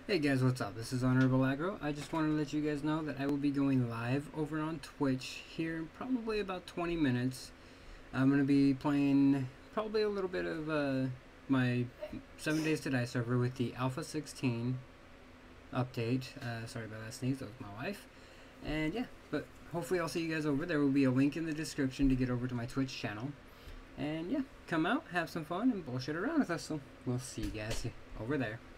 Hey guys, what's up? This is Honorable Agro. I just wanted to let you guys know that I will be going live over on Twitch here in probably about 20 minutes. I'm going to be playing probably a little bit of my 7 Days to Die server with the Alpha 16 update. Sorry about that sneeze, that was my wife. And yeah, but hopefully I'll see you guys over. There will be a link in the description to get over to my Twitch channel. And yeah, come out, have some fun, and bullshit around with us. So we'll see you guys over there.